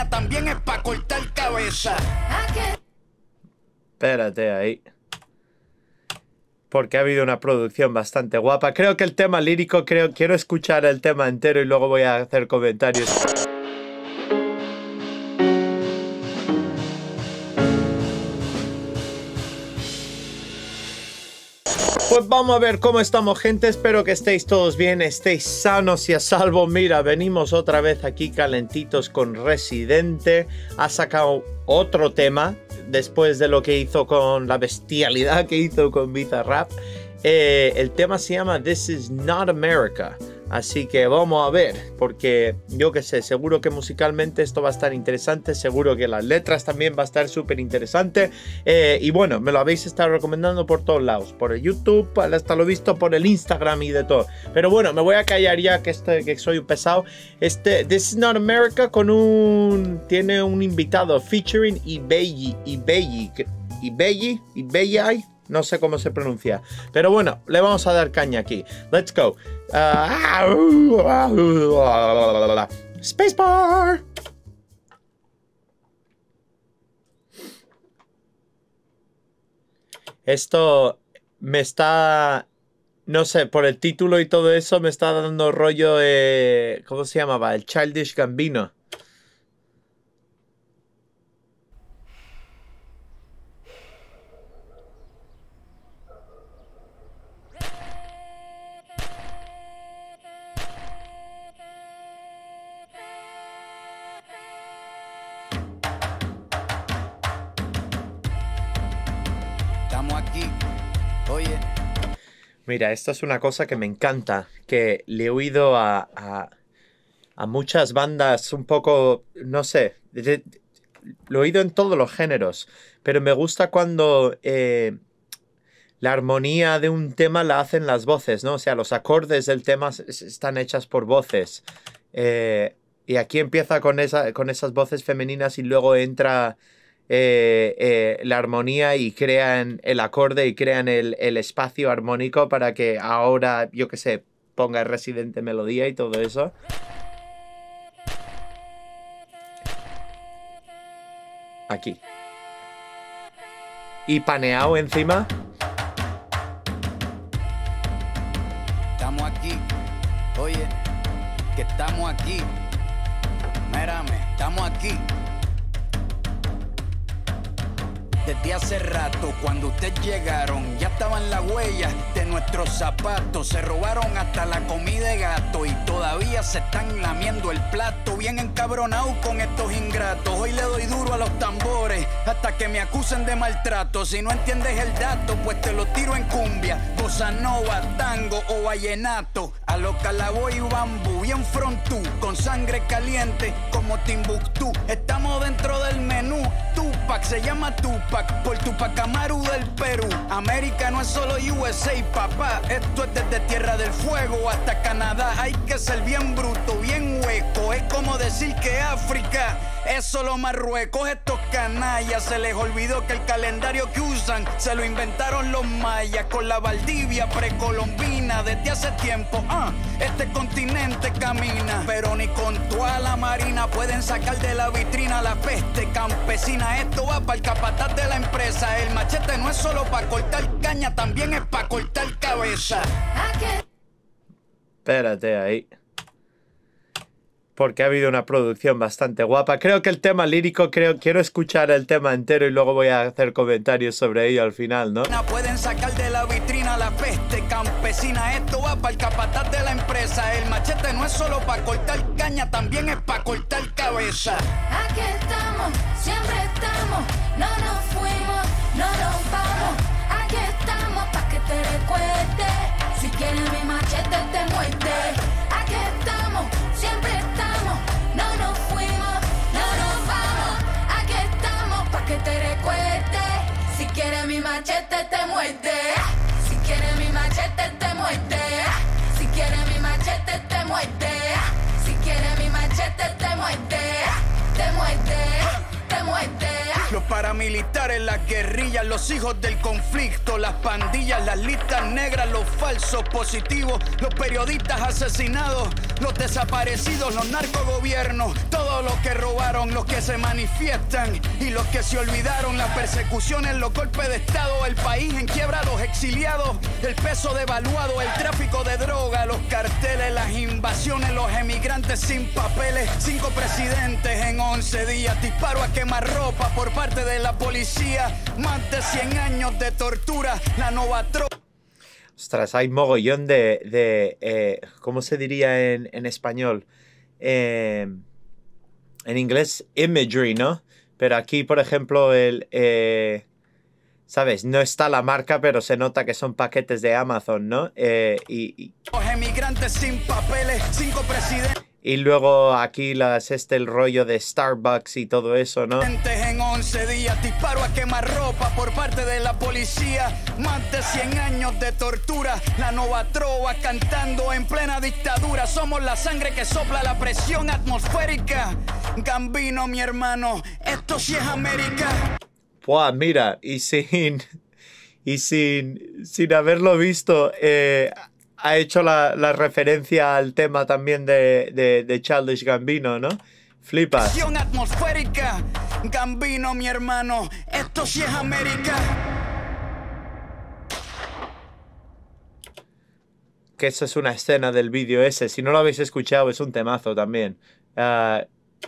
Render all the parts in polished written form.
también es pa' cortar cabeza. Espérate ahí. Porque ha habido una producción bastante guapa. Creo que el tema lírico, quiero escuchar el tema entero y luego voy a hacer comentarios. Pues vamos a ver cómo estamos, gente. Espero que estéis todos bien, estéis sanos y a salvo. Mira, venimos otra vez aquí calentitos con Residente. Ha sacado otro tema después de lo que hizo con la bestialidad que hizo con Bizarrap. El tema se llama This Is Not America. Así que vamos a ver, porque yo qué sé, seguro que musicalmente esto va a estar interesante, seguro que las letras también va a estar súper interesante. Y bueno, me lo habéis estado recomendando por todos lados, por el YouTube, hasta lo he visto por el Instagram y de todo. Pero bueno, me voy a callar ya que soy un pesado. This Is Not America tiene un invitado featuring Ibeyi. No sé cómo se pronuncia. Pero bueno, le vamos a dar caña aquí. Let's go. Spacebar. Esto me está... No sé, por el título y todo eso me está dando rollo... ¿cómo se llamaba? El Childish Gambino. Mira, esto es una cosa que me encanta, que le he oído a muchas bandas un poco, no sé, lo he oído en todos los géneros, pero me gusta cuando la armonía de un tema la hacen las voces, ¿no? O sea, los acordes del tema están hechas por voces. Y aquí empieza con esas voces femeninas y luego entra... la armonía y crean el acorde y crean el espacio armónico para que ahora, yo que sé, ponga Residente melodía y todo eso. Aquí. Y paneado encima. Estamos aquí. Oye, que estamos aquí. Mírame, estamos aquí. Desde hace rato, cuando ustedes llegaron, ya estaban las huellas de nuestros zapatos. Se robaron hasta la comida de gato y todavía se están lamiendo el plato. Bien encabronados con estos ingratos. Hoy le doy duro a los tambores hasta que me acusen de maltrato. Si no entiendes el dato, pues te lo tiro en cumbia, bossa nova, tango o vallenato. A lo Calaboy y bambú, bien frontú, con sangre caliente como Timbuktu. Estamos dentro del menú. Tupac se llama Tupac por Tupac Amaru del Perú. América no es solo USA, papá. Esto es desde Tierra del Fuego hasta Canadá. Hay que ser bien bruto, bien hueco. Es como decir que África es solo Marruecos. Estos canallas se les olvidó que el calendario que usan se lo inventaron los mayas con la Valdivia precolombina. Desde hace tiempo, este continente camina, pero ni con toda la marina pueden sacar de la vitrina la peste campesina. Esto va para el capataz de la empresa. El machete no es solo para cortar caña, también es para cortar cabeza. Espérate ahí. Porque ha habido una producción bastante guapa. Creo que el tema lírico, quiero escuchar el tema entero y luego voy a hacer comentarios sobre ello al final, ¿no? Pueden sacar de la vitrina la peste campesina. Esto va para el capataz de la empresa. El machete no es solo para cortar caña, también es para cortar cabeza. Aquí estamos, siempre estamos, no nos fuimos, no nos vamos. Aquí estamos pa' que te recuerde. Si quieres mi machete te muerde. Aquí estamos, siempre estamos, no nos fuimos, no nos vamos. Aquí estamos pa' que te recuerde. Si quieres mi machete te muerde. Si quieres mi machete te muerde. Si quieres mi machete te muerde. Si quieres mi machete te muerde. Te muerde, te muerde. Los paramilitares, las guerrillas, los hijos del conflicto, las pandillas, las listas negras, los falsos positivos, los periodistas asesinados. los desaparecidos, los narcogobiernos, todos los que robaron, los que se manifiestan y los que se olvidaron, las persecuciones, los golpes de estado, el país en quiebra, los exiliados, el peso devaluado, el tráfico de droga, los carteles, las invasiones, los emigrantes sin papeles, 5 presidentes en 11 días, disparo a quemarropa por parte de la policía, más de 100 años de tortura, la nova tropa. Ostras, hay mogollón de ¿cómo se diría en español? En inglés, imagery, ¿no? Pero aquí, por ejemplo, ¿sabes? No está la marca, pero se nota que son paquetes de Amazon, ¿no? Los emigrantes sin papeles, 5 presidentes. Y luego aquí el rollo de Starbucks y todo eso, ¿no? En 11 días, disparo a quemarropa por parte de la policía, más de 100 años de tortura, la nova trova cantando en plena dictadura, somos la sangre que sopla la presión atmosférica, Gambino mi hermano, esto sí es América. Buah, mira, y sin haberlo visto, ha hecho la referencia al tema también de Childish Gambino, ¿no? Flipas. Presión atmosférica, Gambino mi hermano, esto sí es América. Que esa es una escena del vídeo ese. Si no lo habéis escuchado, es un temazo también. Aquí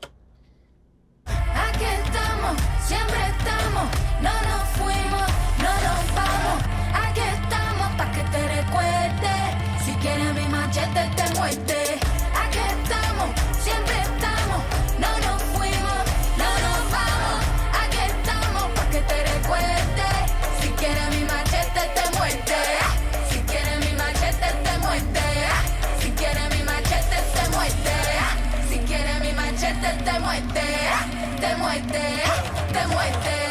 estamos, siempre estamos, no nos fuimos, no nos vamos. Aquí estamos pa' que te recuerdes, si quieres mi machete te muerde. Aquí estamos, siempre estamos, no nos fuimos, no nos vamos. Aquí estamos pa' que te recuerdes, si quieres mi machete te muerde. Si quieres mi machete te muerde. Si quieres mi machete te muerde. Si quieres mi machete te muerde. Te muerde, te muerde.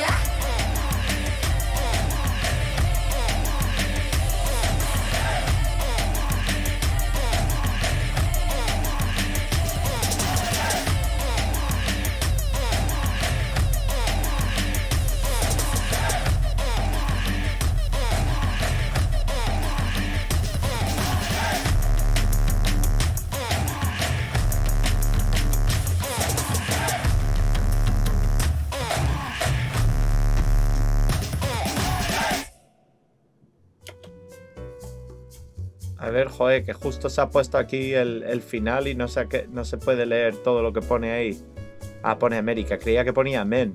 A ver, joder, que justo se ha puesto aquí el final y no se puede leer todo lo que pone ahí. Ah, pone América. Creía que ponía Men.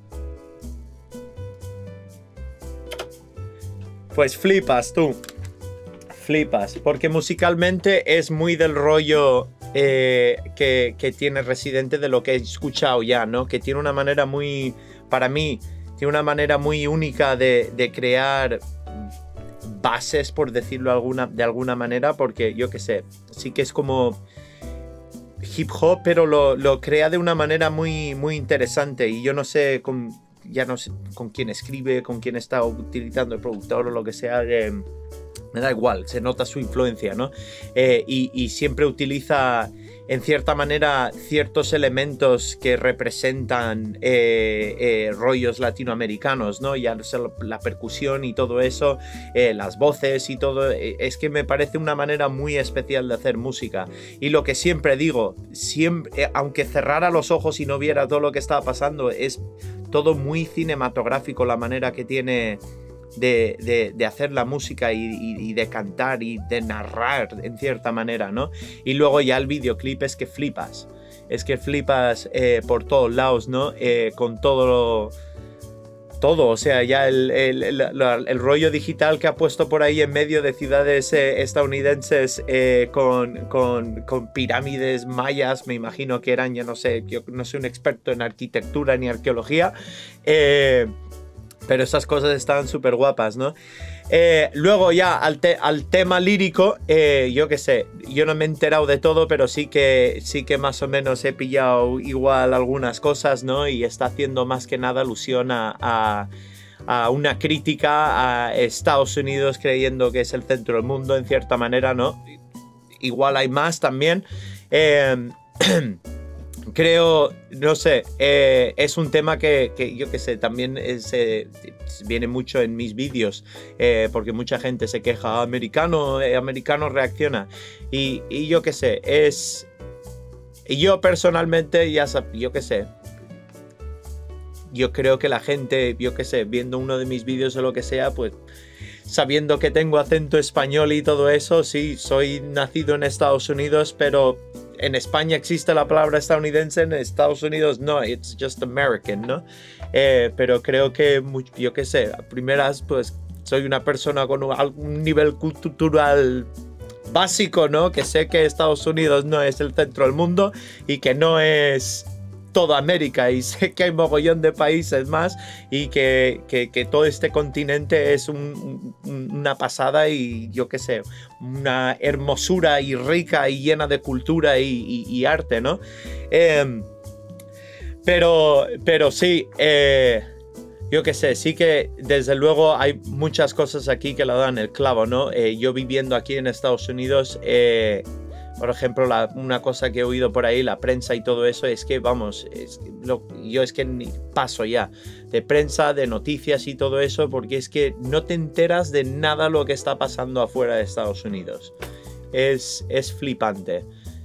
Pues flipas, tú. Flipas. Porque musicalmente es muy del rollo que tiene Residente de lo que he escuchado ya, ¿no? Que tiene una manera muy... Para mí, tiene una manera muy única de crear bases, por decirlo de alguna manera, porque yo qué sé, sí que es como hip hop, pero lo crea de una manera muy, muy interesante, y yo no sé ya no sé con quién escribe, con quién está utilizando el productor o lo que sea, me da igual, se nota su influencia, ¿no? Y siempre utiliza en cierta manera ciertos elementos que representan rollos latinoamericanos, ¿no? Ya la percusión y todo eso, las voces y todo, es que me parece una manera muy especial de hacer música. Y lo que siempre digo, aunque cerrara los ojos y no viera todo lo que estaba pasando, es todo muy cinematográfico la manera que tiene de hacer la música y de cantar y de narrar en cierta manera, ¿no? Y luego ya el videoclip es que flipas por todos lados, ¿no? Con todo, o sea, ya el rollo digital que ha puesto por ahí en medio de ciudades estadounidenses con pirámides mayas, me imagino que eran, ya no sé, yo no soy un experto en arquitectura ni arqueología, pero esas cosas estaban súper guapas, ¿no? Luego ya al tema lírico, yo qué sé, yo no me he enterado de todo, pero sí que más o menos he pillado igual algunas cosas, ¿no? Y está haciendo más que nada alusión a una crítica a Estados Unidos, creyendo que es el centro del mundo en cierta manera, ¿no? Igual hay más también. creo, no sé, es un tema que yo que sé, también viene mucho en mis vídeos, porque mucha gente se queja, americano reacciona, y yo que sé, yo personalmente, yo que sé, yo creo que la gente, yo que sé, viendo uno de mis vídeos o lo que sea, pues sabiendo que tengo acento español y todo eso, sí, soy nacido en Estados Unidos, pero en España existe la palabra estadounidense, en Estados Unidos no, it's just American, ¿no? Pero creo que, yo qué sé, a primeras, pues soy una persona con algún nivel cultural básico, ¿no? Que sé que Estados Unidos no es el centro del mundo y que no es toda América, y sé que hay mogollón de países más y que todo este continente es una pasada y yo qué sé, una hermosura y rica y llena de cultura y arte, ¿no? Pero sí, yo qué sé, sí que desde luego hay muchas cosas aquí que la dan el clavo, ¿no? Yo viviendo aquí en Estados Unidos, por ejemplo, una cosa que he oído por ahí, la prensa y todo eso, es que, vamos, yo es que ni paso ya de prensa, de noticias y todo eso, porque es que no te enteras de nada lo que está pasando afuera de Estados Unidos. Es flipante.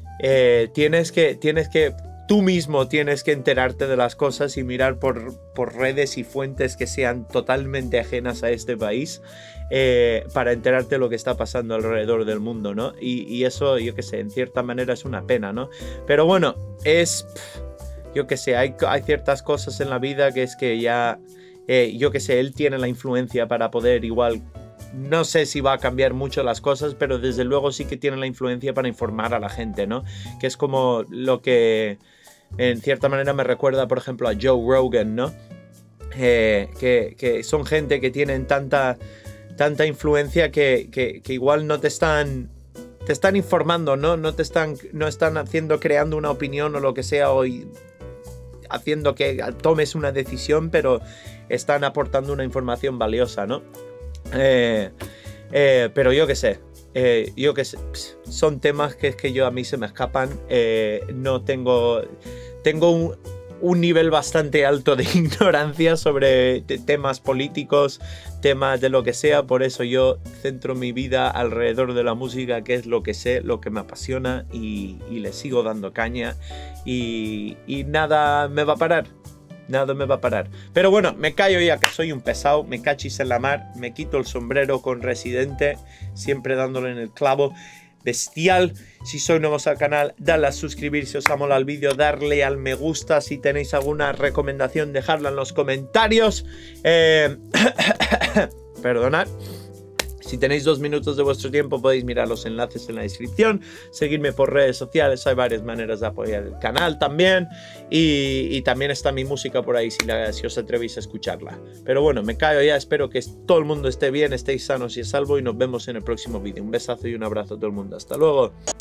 Tú mismo tienes que enterarte de las cosas y mirar por redes y fuentes que sean totalmente ajenas a este país, para enterarte de lo que está pasando alrededor del mundo, ¿no? Y eso, yo qué sé, en cierta manera es una pena, ¿no? Pero bueno, yo qué sé, hay ciertas cosas en la vida que es que ya, yo qué sé, él tiene la influencia para poder igual, no sé si va a cambiar mucho las cosas, pero desde luego sí que tiene la influencia para informar a la gente, ¿no? Que es como lo que en cierta manera me recuerda, por ejemplo, a Joe Rogan, ¿no? Que son gente que tienen tanta influencia que igual no te están informando, ¿no? No están creando una opinión o lo que sea, o haciendo que tomes una decisión, pero están aportando una información valiosa, ¿no? Pero yo qué sé, son temas que a mí se me escapan. No tengo un nivel bastante alto de ignorancia sobre temas políticos, temas de lo que sea, por eso yo centro mi vida alrededor de la música, que es lo que sé, lo que me apasiona, y le sigo dando caña, y nada me va a parar. Nada me va a parar. Pero bueno, me callo ya que soy un pesado, me cachis en la mar, me quito el sombrero con Residente, siempre dándole en el clavo. Bestial. Si sois nuevos al canal, dadle a suscribir si os ha molado el vídeo, darle al me gusta, si tenéis alguna recomendación, dejadla en los comentarios. Perdonad. Si tenéis 2 minutos de vuestro tiempo, podéis mirar los enlaces en la descripción, seguirme por redes sociales, hay varias maneras de apoyar el canal también, y también está mi música por ahí si os atrevéis a escucharla. Pero bueno, me callo ya, espero que todo el mundo esté bien, estéis sanos y a salvo, y nos vemos en el próximo vídeo. Un besazo y un abrazo a todo el mundo, hasta luego.